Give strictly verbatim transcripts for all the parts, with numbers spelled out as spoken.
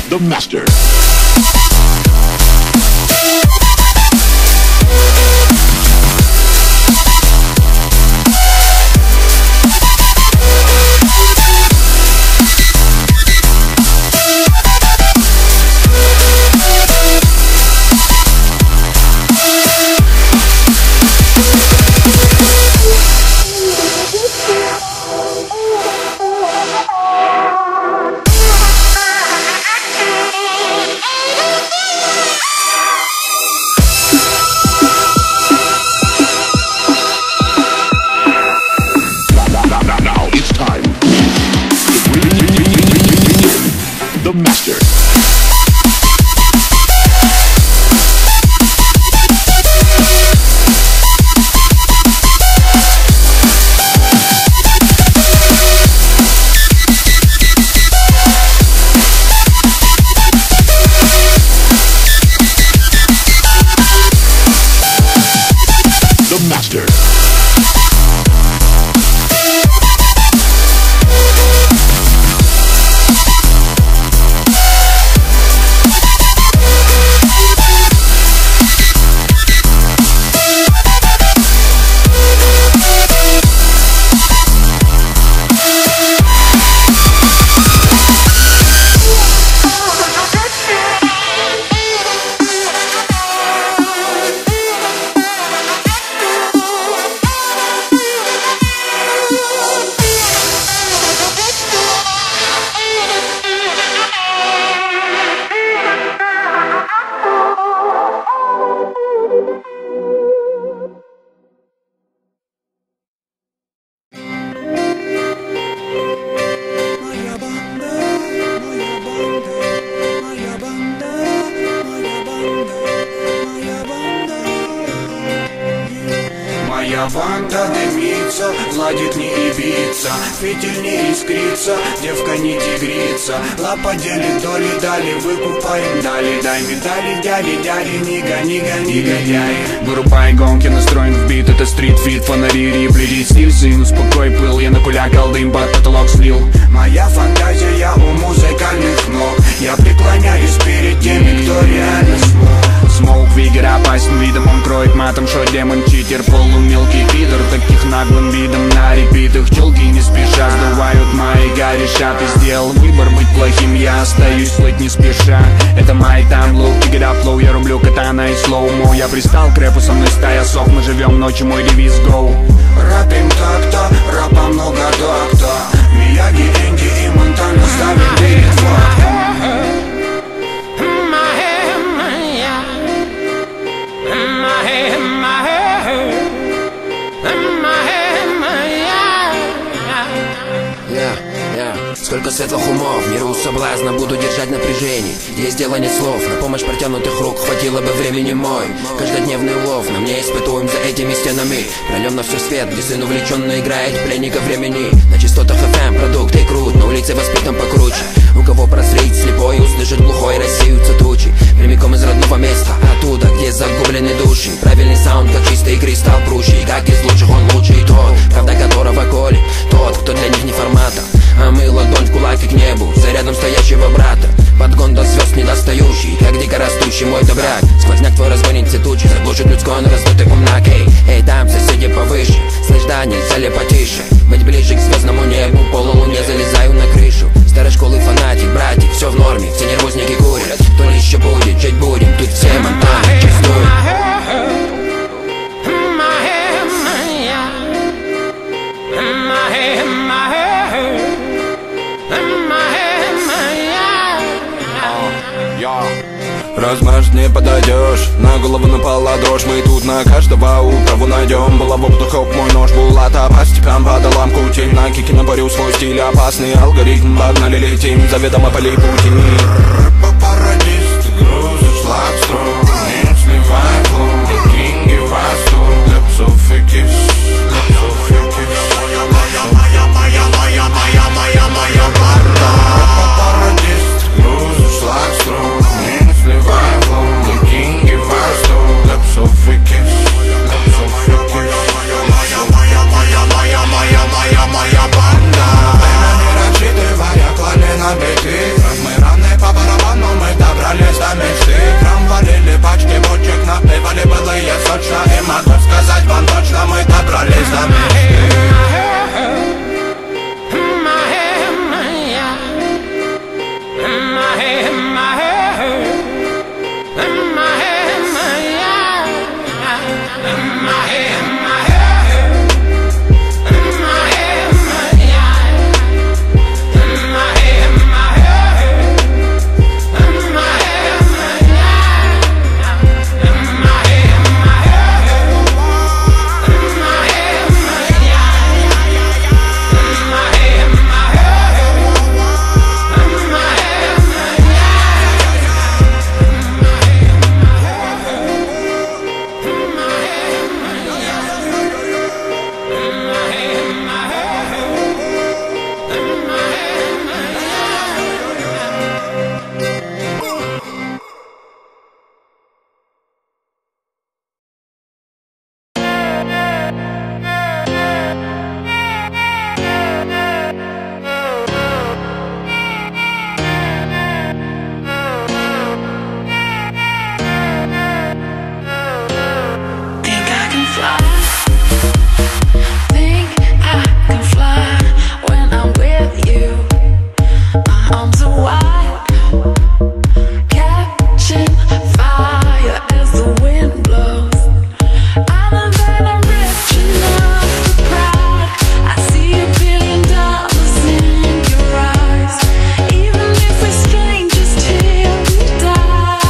The Master. The Master. The Master. Моя банда дымится, ладит не ибица, фитиль не искрится, девка не тигрица. Лапа делит доли, дали, выкупаем, дали. Дай медали, дяди, дяди, не гони, гони, негодяй. Вырубай гонки, настроен в бит, это стрит-фит, фонари, рипли, стиль, сын, успокой пыл. Я накулякал дым, под потолок слил. Моя фантазия у музыкальных ног, я преклоняюсь перед теми, кто реально смог. Смоук Вигер опасен видом, он кроет матом, шо демон, читер, полумелкий пидор. Таких наглым видом на репитах челки не спеша сдувают мои горяча. Ты сделал выбор быть плохим, я остаюсь плыть не спеша. Это май тайм лоу, кик ап лоу, я рублю катана и слоумо. Я пристал к рэпу, со мной стая сов, мы живем ночью, мой девиз go. Рэпим так-то, рэпа много так-то. Мияги, Энди и Монтана ставим перед фактом. Сколько светлых умов, миру соблазна, буду держать напряжение. Здесь дело нет слов, на помощь протянутых рук хватило бы времени мой. Каждодневный улов, на мне испытуем за этими стенами. Прольем на все свет, где сын увлеченно играет пленника времени. На частотах эф эм продукты крут, на улице воспитан покруче. У кого прозреть слепой, услышит глухой, рассеются тучи. Прямиком из родного места, оттуда, где загублены души. Правильный саунд, как чистый кристалл прущий. Как из лучших он лучший тот, правда которого колет тот, кто для них не формата. А мы ладонь в кулак и к небу, за рядом стоящего брата. Подгон до звезд недостающий, как дикорастущий мой добряк. Сквозняк твой разгонит все тучи, заглушит людской, он раздутый умнак. Эй, эй, там соседи повыше, слышь, да, нельзя ли потише? Быть ближе к звездному небу, полулуне залезаю на крышу. Старой школы фанатик, братик, все в норме, все нервозники курят. То ли еще будет, жить будем, тут все монтаны чувствуют. Размажь не подойдешь, на голову напала дрожь. Мы тут на каждого управу найдем. Булаву хоп, мой нож, булата по степям подолам кутим. На кике наборю свой стиль, опасный алгоритм. Погнали, летим, заведомо полей пути. Парадист, грузишь лакстру, не сливай флоу, кинги васту, для псов и кис, для псов и кис. Моя, моя, моя, моя, моя, моя, моя, моя банда. Парадист, грузишь лакстру, не сливай флоу, кинги васту, для псов и кис, для псов и кис. Моя, моя, моя, моя, моя, моя, моя банда. Время не рассчитывая, клали на биты, мы равны по барабану. arms are wide, catching fire as the wind blows. I know that I'm rich enough for pride. I see a billion dollars in your eyes. Even if we're strangers till we die,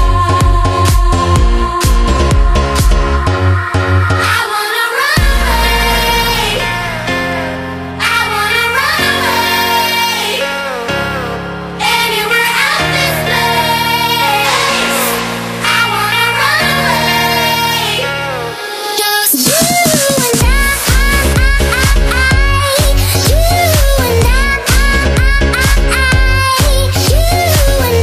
I wanna run away. I wanna run away anywhere out this place. I wanna run away. Just you and I, you and I, you and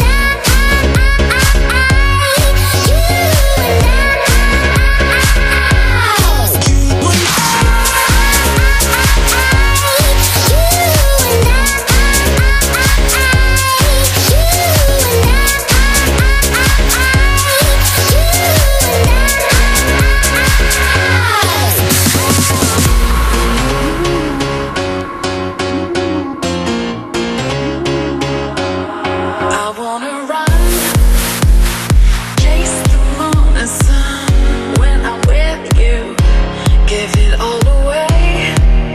I wanna run, chase the morning sun. When I'm with you, give it all away,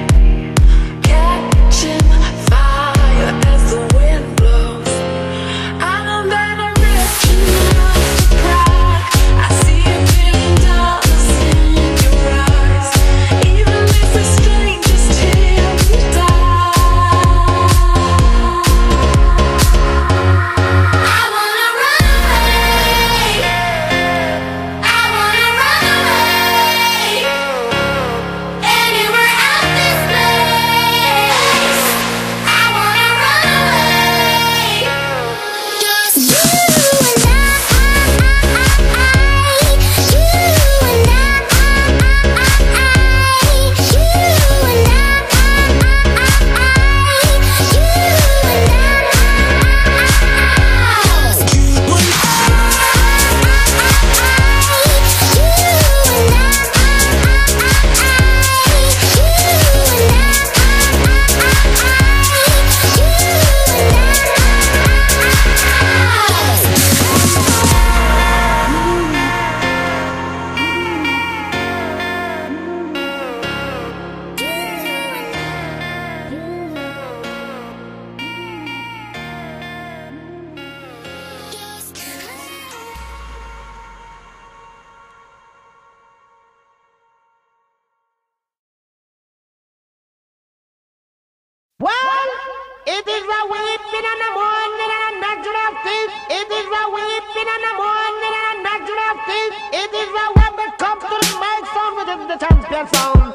catching fire as the wind blows. I know that I'm rich enough for pride. I see a billion dollars in your eyes. Even if we're strangers till we die, I wanna run away. I wanna run away anywhere out this place. I wanna run away. Just you and I, you and I, you and Well, it is a weeping and a mourning and a natural thing. It is a weeping and a mourning and a natural thing. It is a when we come to the mic sound within the champion sound.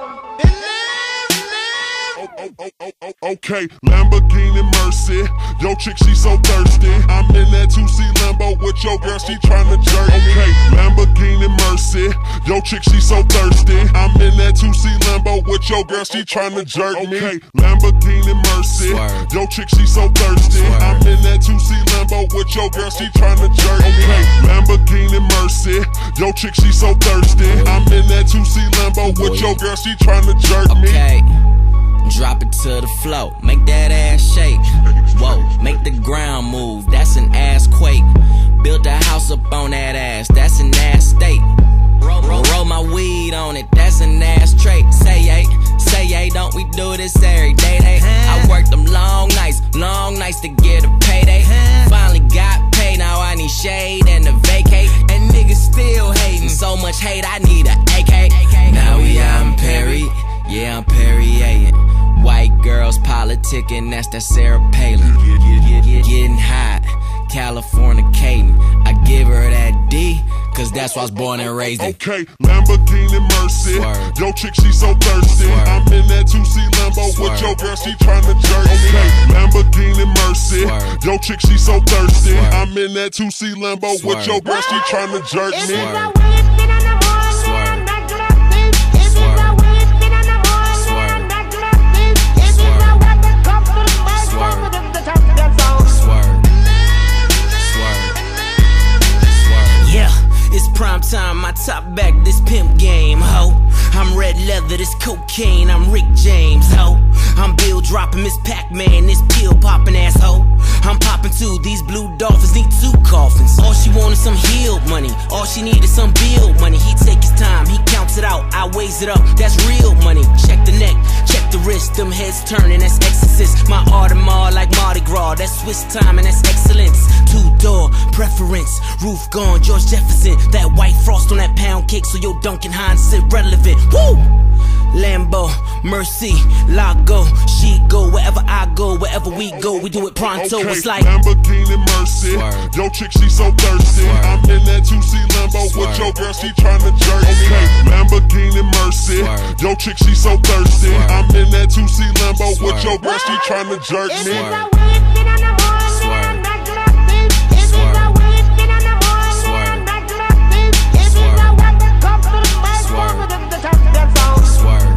Oh, oh, oh, oh, oh, okay, Lamborghini Mercy. Yo, chick, she so thirsty. I'm in that two C Lambo with your girl, she tryna jerk. Okay, Lamborghini Mercy. Yo, chick, she so thirsty. I'm in that two C Lambo with your girl, she tryna jerk me. Okay, Lamborghini Mercy. Yo, chick, she so thirsty. I'm in that two C Lambo with your girl, she tryna jerk me. Okay, Lamborghini Mercy. Yo, chick, she so thirsty. I'm in that two C Lambo with your girl, she tryna jerk me. Okay, drop it to the floor, make that ass shake. Whoa, make the ground move, that's an ass quake. Built a house up on that ass, that's an ass state. Roll, roll, roll my weed on it, that's an ass trait. Say yay, say yay, don't we do this every day? Day. I worked them long nights, long nights to get a payday. Finally got paid, now I need shade and a vacate. And niggas still hating, so much hate, I need a A K. Now we out in Perry, yeah I'm Perrier. White girls politicking, that's that Sarah Palin. Getting hot, Californicating. I give her that D, cause that's why I was born and raised in. Okay, Lamborghini Mercy. Swerve. Yo, chick, she so thirsty. Swerve. I'm in that two C Lambo Swerve. with your girl, she tryna jerk. Okay, Lamborghini Mercy. Swerve. Yo, chick, she so thirsty. Swerve. I'm in that two C Lambo with Swerve. your girl, she tryna jerk It is me. a Swerve. weeping and a mourning Swerve. and a natural thing. It is a Swerve. weeping and a mourning Swerve. and a natural thing. It is a Swerve. when we come to the mic sound Swerve. within the champion sound. Swerve. Swerve. Swerve. Yeah, it's prime time, my top back, this pimp game, ho. I'm red leather, this cocaine, I'm Rick James, ho. I'm Bill dropping Miss Pac-Man, this pill popping asshole. I'm popping too, these blue dolphins need two coffins. All she wanted some healed money, all she needed some bill money. He take his time, he counts it out, I weighs it up, that's real money. Check the neck, check the wrist, them heads turning, that's exorcist. My Audemars like Mardi Gras, that's Swiss time and that's excellence. Two-door preference, roof gone, George Jefferson. That white frost on that pound cake, so your Duncan Hines sit relevant. Woo! Lambo, Mercy, Lago, she go wherever I go, wherever we go, we do it pronto. Okay, It's like Lamborghini Mercy. Swerve. Yo chick, she so thirsty. Swerve. I'm in that two C Lambo Swerve. with your girl, she tryna jerk me. Okay, Lamborghini Mercy. Swerve. Yo chick, she so thirsty. Swerve. I'm in that two C Lambo with Swerve. your girl, she tryna jerk It is me. a weeping in the morning Swerve. and natural thief. It is a Swerve. weeping in the morning Swerve. and natural thief. It is a Swerve. when they come to the microphone Swerve. with the champion sound. Swerve,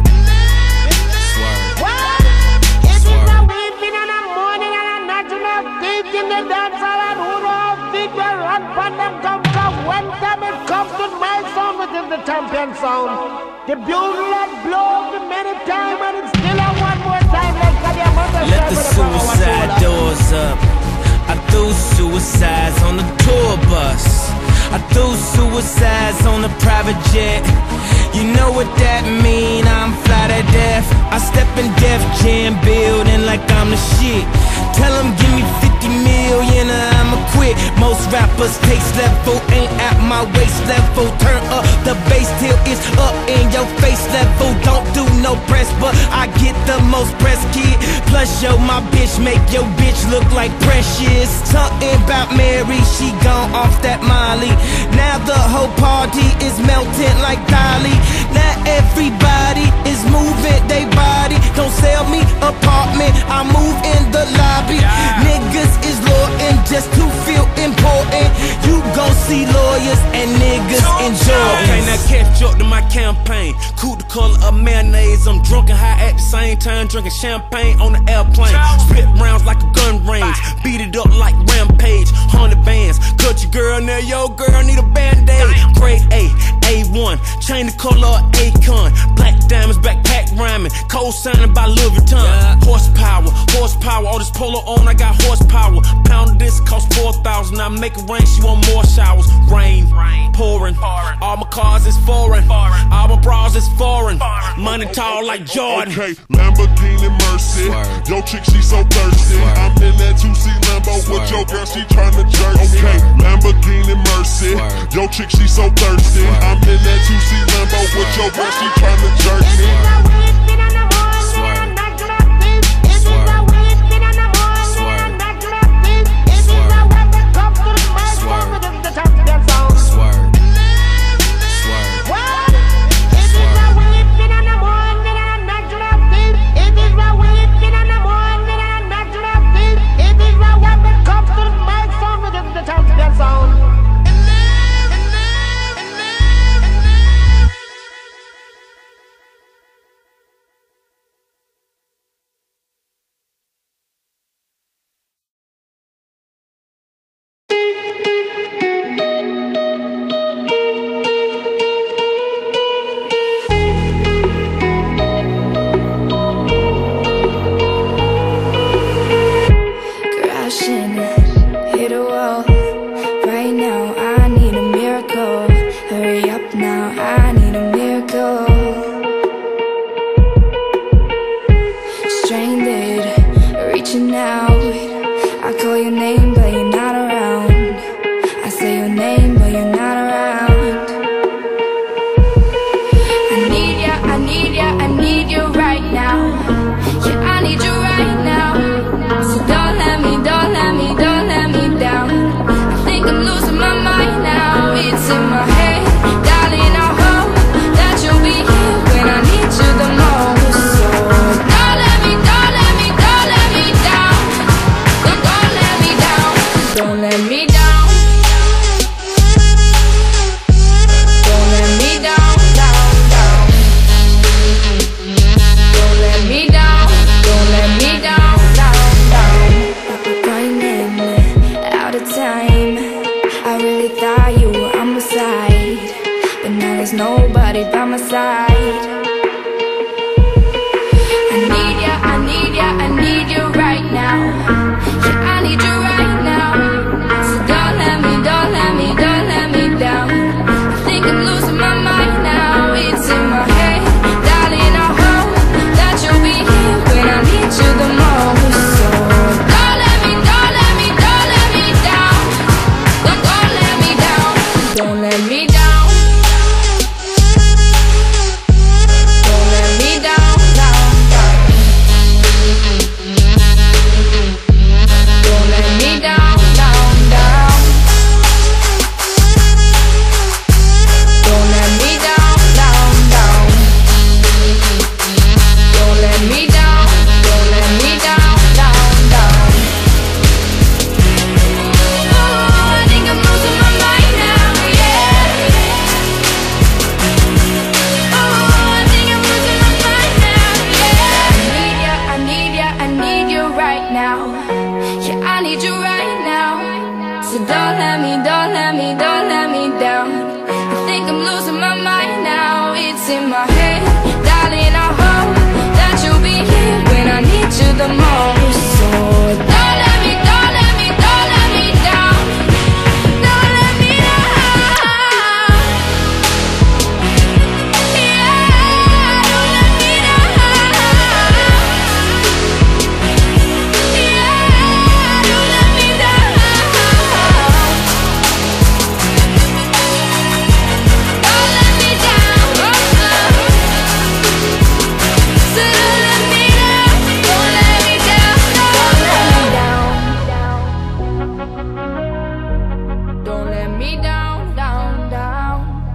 swerve, What? It is a Swerve. weeping in the morning and a natural thief in the dance hall and who know thief will run from them come come. When time it comes to my sound within the champion sound. The bugle and blow the many time and it's still a one more time like the mother. Let the suicide doors up. I threw suicides on the tour bus. I threw suicides on the private jet. You know what that mean, I'm fly to death. I step in Def Jam building like I'm the shit. Tell them give me fifty million or I'ma quit. Most rappers taste level ain't at my waist level. Turn up the bass till it's up in your face level. Don't do no press, but I get the most press, kid. Plus yo, my bitch make your bitch look like Precious. Something about Mary, she gone off that Molly. Now the whole party is melting like Dolly. Now everybody is moving they body. Don't sell me apartment, I move in the lobby. Niggas is loyal just to feel important. You gon' see lawyers and niggas enjoy. Okay, now catch up to my campaign. Cool the color of mayonnaise. I'm drunk and high at the same time, drinking champagne on the airplane. Split rounds like a gun range, beat it up like Rampage. Hundred bands, cut your girl now, yo girl need a band-aid. Grade A, A one, chain the color of Akon. Black diamonds, backpack rhyming, co-signing by Louis Vuitton. Horsepower, horsepower, all this polo on, I got horsepower. Pound of this cost four thousand, I make it rain, she want more showers. Rain, pouring, all my cars is foreign, all my bras is foreign. Money tall like Jordan. Okay, Lamborghini Mercy. Swerve. Yo chick, she so thirsty. Swerve. I'm in that two C Lambo with Swerve. your girl, she tryna jerk me. Okay, Lamborghini Mercy. Swerve. Yo chick, she so thirsty. Swerve. I'm in that two C Lambo with your girl, she tryna jerk It is me. a weeping in the morning Swerve. and natural thief. It is a Swerve. weeping in the morning Swerve. and natural thief. It is a Swerve. when they come to the microphone Swerve. within the champion sound. Swerve, swerve, What? It is a weeping in the morning and a natural thief. It is a weeping in the morning and a natural thief. It is a when they come to the microphone within the champion sound. So don't let me, don't let me, don't let me down. I think I'm losing my mind now. It's in my head, darling, I hope that you'll be here when I need you the most. So don't let me, don't let me, don't let me down. Don't let me down. Yeah, don't let me down. Yeah, don't let me down. Don't let me down. So don't let me down. Don't let me down. Don't let me down, down, down.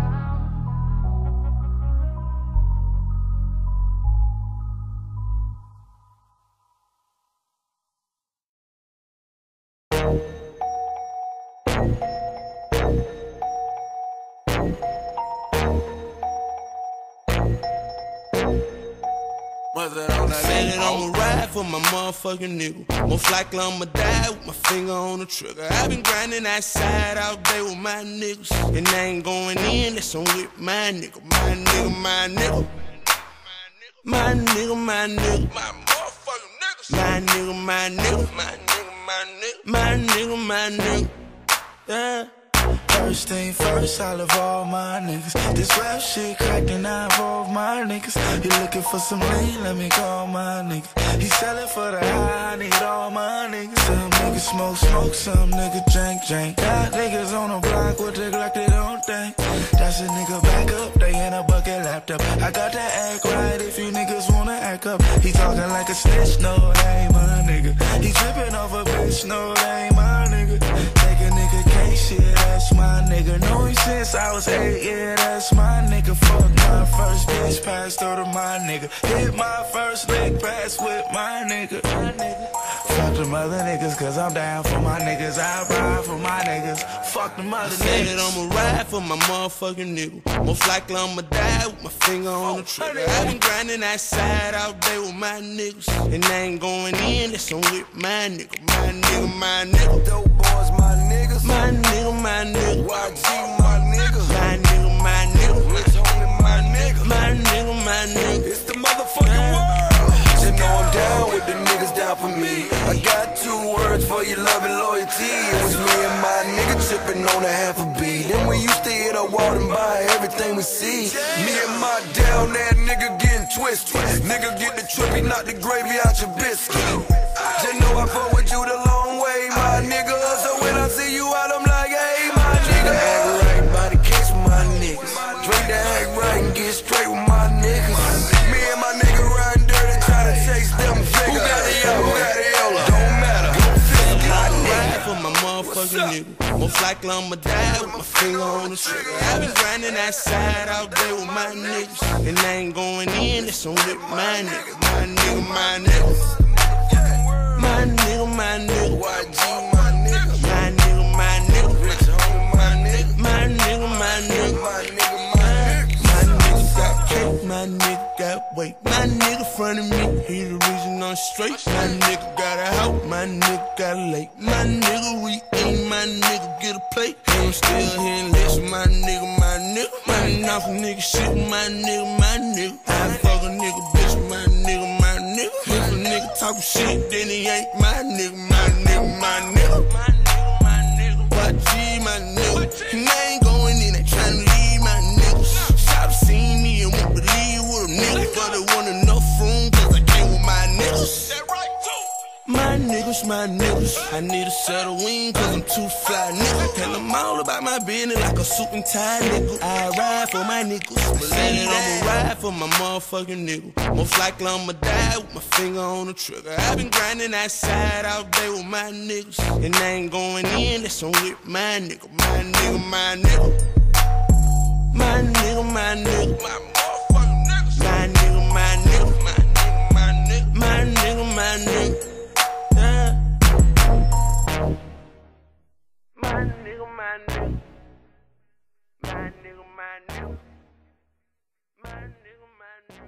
Said that I'ma ride for my motherfucking nigga. Most likely I'ma die with my finger on the trigger. I been grinding outside all day with my niggas, and I ain't going in, that's on with my nigga. My nigga, my nigga. My nigga, my nigga. My motherfucking niggas. My nigga, my nigga. My nigga, my nigga. My nigga, my nigga. Yeah. First thing first, I love all my niggas. This rap shit cracked and I involve my niggas. You looking for some lean, let me call my niggas. He sellin' for the high, I need all my niggas. Some niggas smoke, smoke, some niggas drink, drink. Got niggas on the block with the Glock, they don't think. That's a nigga back up, they in a bucket laptop. I got to act right if you niggas wanna act up. He talking like a snitch, no, that ain't my nigga. He trippin' off a bitch, no, that ain't my nigga. Take a nigga can't shit, that's my nigga. Know him since I was eight, yeah, that's my nigga. Fuck my first bitch, passed through to my nigga. Hit my first leg pass with my nigga. Fuck them other niggas, cause I'm down for my niggas. I ride for my niggas. Fuck them other Said that niggas. I'ma ride for my motherfucking nigga. Most likely I'ma die with my finger on the trigger. I been grinding outside all day with my niggas, and I ain't going in, that's on with my nigga. My nigga, my nigga. Dope boys, my niggas. My nigga, my nigga. Y G, my nigga. My nigga, my nigga. Rich homie, my nigga. My nigga, my nigga. It's the motherfucking world. You know I'm down with the niggas down for me. I got two words for your love and loyalty. It was me and my nigga tripping on a half a beat. Then we used to hit a wall and buy everything we see. Me and my down that nigga getting twisted. Nigga get the trippy, knock the gravy out your biscuit. Just know I fuck with you the long way, my nigga. So when I see you out, I'm like, hey, my nigga. Act right by the case with my niggas. Drink the act right and get straight with my niggas. Me and my nigga riding dirty, trying to chase them figures. Who got the yellow? Who got the yellow? Don't matter. I ride for my motherfucking nigga. Most likely I'ma die with my finger on the trigger. I been grinding outside all day with my niggas, and I ain't going in, that's on with my nigga. My nigga, my nigga. My nigga, my nigga. Y G, my nigga. My nigga, my nigga. Rich homie, my nigga. My nigga, my nigga. My nigga, my nigga. My nigga got cake, my nigga got weight. My nigga front of me, he the reason I'm straight. My nigga got a house, my nigga got a lake. My nigga we eat, my nigga get a plate. And I'm still here and listen, my nigga, my nigga. My off a nigga shit, my nigga, my nigga. I fuck a nigga, bitch, my nigga, my nigga. If a nigga talk shit, then he ain't my nigga, my nigga, my nigga. My nigga, my nigga. Y G, my nigga. And I ain't going in, they tryna leave my niggas. Shop seen me and won't believe with a nigga, but they want enough room cause I came with my niggas. My niggas, my niggas. I need a set of wings cause I'm too fly, nigga. Tell them all about my business like a suit and tie, nigga. I ride for my niggas. Believe that I'ma ride for my motherfucking nigga. Most likely I'ma die with my finger on the trigger. I been grinding outside all day with my niggas, and I ain't going in, that's on with my nigga. My nigga, my nigga. My nigga, my nigga. My motherfucking niggas. My nigga, my nigga. My nigga, my nigga. My nigga, my nigga. Yeah. My nigga, my nigga. My nigga, my nigga. My nigga, my nigga.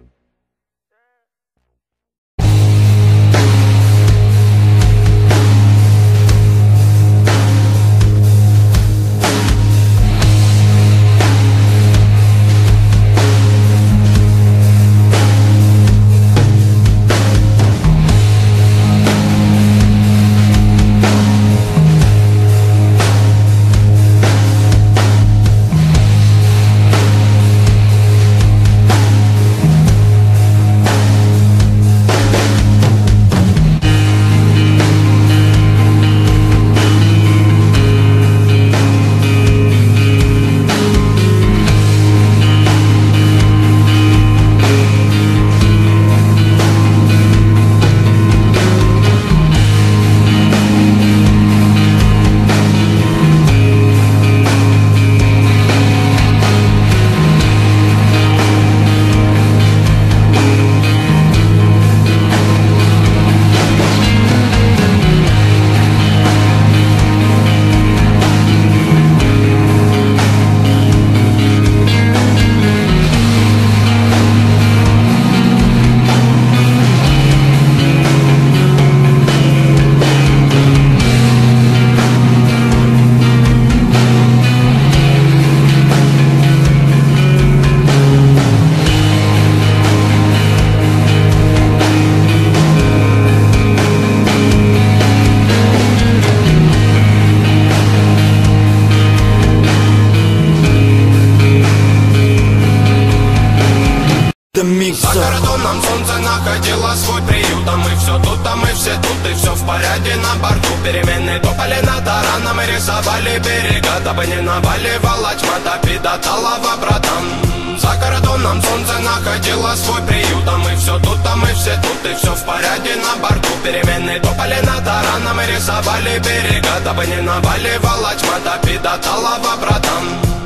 все тут и все в порядке на борту. Переменные топали над тараном и рисовали берега, дабы не наваливала тьма, топи до талого, братан. За кордоном солнце находило свой приют, а мы все тут, а мы все тут и все в порядке на борту. Переменные топали над тараном и рисовали берега, дабы не наваливала тьма, топи до талого, братан.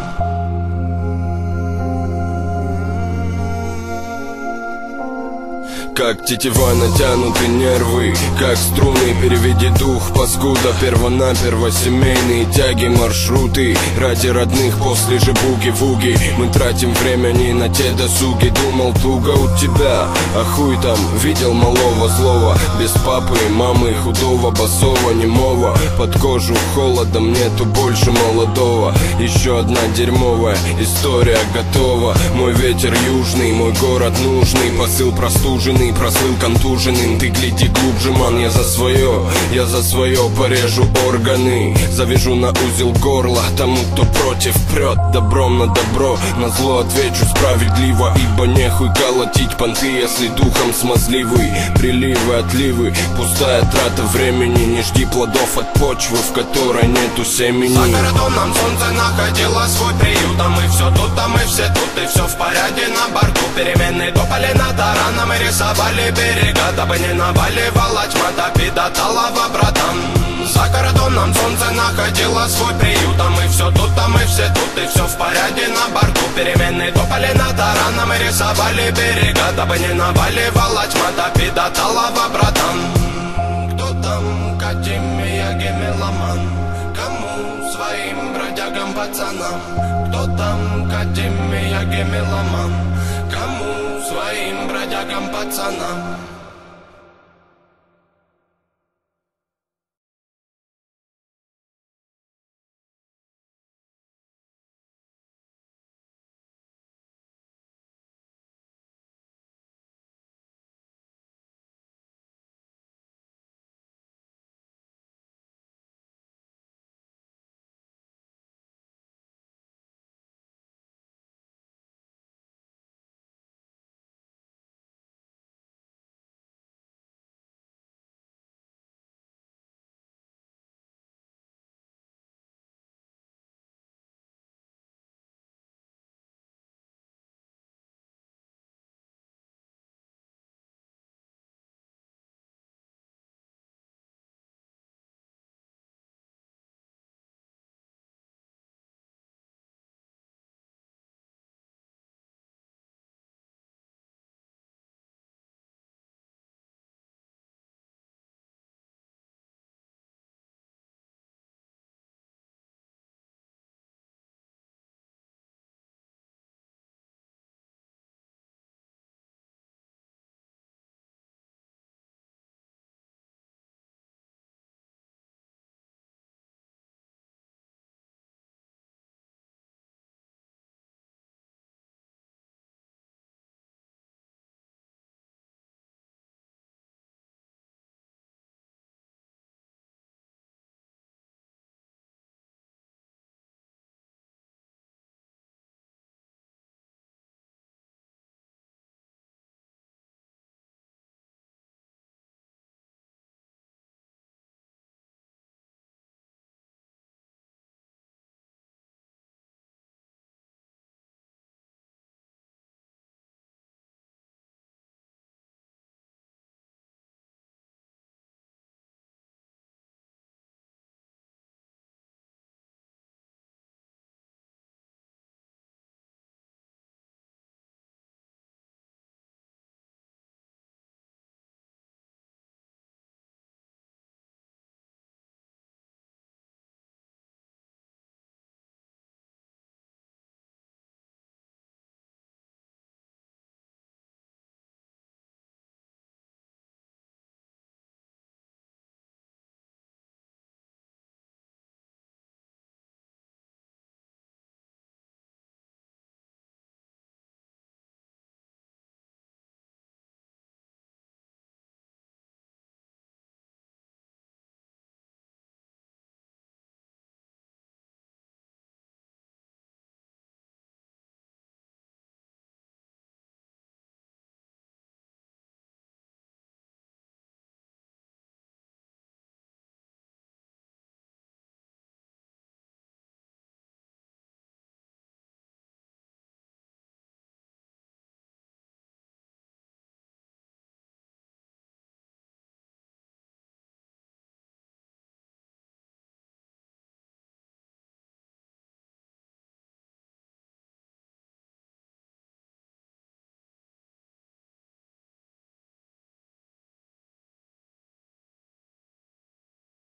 Как тетива натянуты нервы, как струны, переведи дух, паскуда. Первонаперво семейные тяги, маршруты ради родных после же буги-вуги. Мы тратим время не на те досуги. Думал, туго у тебя, а хуй там, видел малого злого. Без папы, мамы, худого, босого, немого. Под кожу холодом нету больше молодого. Еще одна дерьмовая история готова. Мой ветер южный, мой город нужный. Посыл простуженный, прослыл контуженным. Ты гляди глубже, ман, я за свое, я за свое порежу органы. Завяжу на узел горла тому, кто против прет. Добром на добро, на зло отвечу справедливо. Ибо нехуй колотить понты, если духом смазливый. Приливы, отливы, пустая трата времени. Не жди плодов от почвы, в которой нету семени. За кордоном солнце находило свой приют, а мы все тут, а мы все тут и все в порядке на борту. Переменные топали над тараном и рисовали берега, дабы не наваливала тьма, топи до талого, братан. За кордоном солнце находило свой приют, а мы все тут, а мы все тут и все в порядке на борту. Переменные топали над тараном и рисовали берега, дабы не наваливала тьма, топи до талого, братан. Кто там, Академия Гемеломан? Кому? Своим бродягам, пацанам. Кто там, Академия Гемеломан? Кому? Своим бродягам, пацанам.